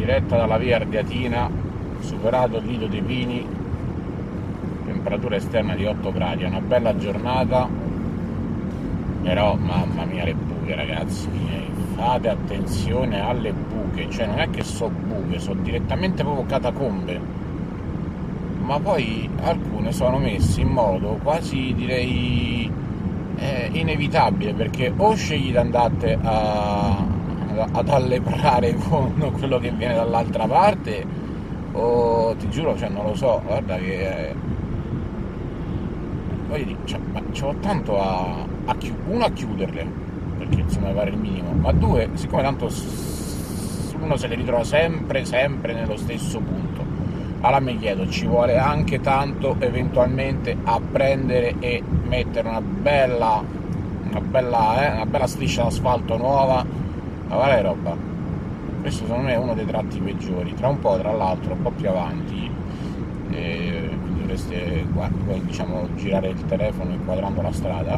diretta dalla via Ardeatina, superato il Lido dei Pini, temperatura esterna di 8 gradi, è una bella giornata, però mamma mia le buche ragazzi, fate attenzione alle buche, cioè non è che so buche, so direttamente proprio catacombe, ma poi alcune sono messe in modo quasi direi inevitabile, perché o scegli di andare ad alleprare con quello che viene dall'altra parte, o ti giuro, cioè non lo so, guarda che voglio dire, cioè, ma ci ho tanto uno a chiuderle, perché insomma mi pare il minimo, ma due, siccome tanto uno se le ritrova sempre nello stesso punto, allora mi chiedo, ci vuole anche tanto eventualmente a prendere e mettere una bella striscia d'asfalto nuova, ma guarda che roba. Questo secondo me è uno dei tratti peggiori. Tra un po', tra l'altro, un po' più avanti, quindi dovreste diciamo girare il telefono inquadrando la strada.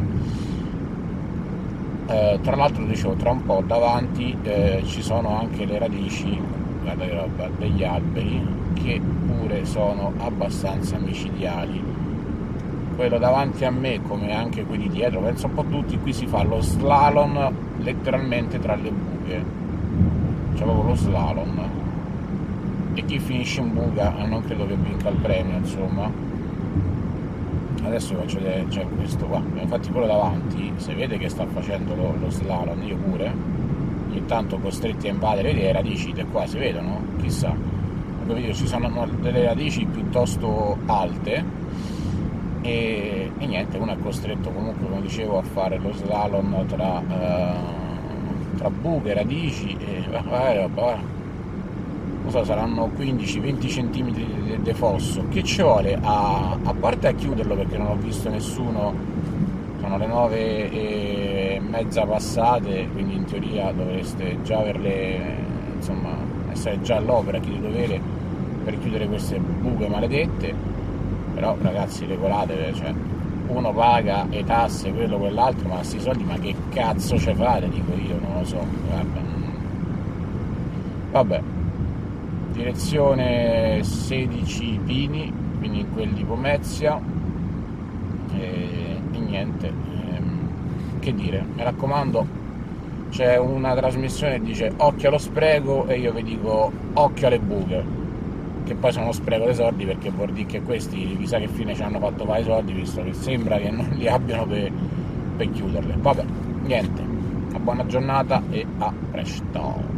Tra l'altro dicevo, tra un po' davanti ci sono anche le radici, guarda che roba, degli alberi che pure sono abbastanza micidiali. Quello davanti a me, come anche quelli dietro, penso un po' tutti, qui si fa lo slalom letteralmente tra le buche, c'è proprio lo slalom, e chi finisce in buca non credo che vinca il premio, insomma. Adesso vi faccio vedere, c'è questo qua, infatti quello davanti, se vede che sta facendo lo slalom, io pure, ogni tanto costretti a invadere le radici, da qua si vedono, chissà, ci sono delle radici piuttosto alte, e niente, uno è costretto comunque, come dicevo, a fare lo slalom tra buche, radici e non so, saranno 15-20 cm di fosso. Che ci vuole? A parte a chiuderlo, perché non ho visto nessuno, sono le 9:30 passate, quindi in teoria dovreste già averle, insomma, essere già all'opera, chi di dovere, per chiudere queste buche maledette. Però ragazzi, regolatevi, cioè uno paga le tasse, quello, quell'altro, ma questi soldi ma che cazzo ce fate? Dico io, non lo so, guarda. Vabbè, direzione 16 Pini, quindi in quel di Pomezia, e niente, che dire, mi raccomando, c'è una trasmissione che dice occhio allo spreco e io vi dico occhio alle buche, che poi sono spreco dei soldi, perché vuol dire che questi chissà che fine ci hanno fatto fare i soldi, visto che sembra che non li abbiano per chiuderle. Vabbè, niente, una buona giornata e a presto.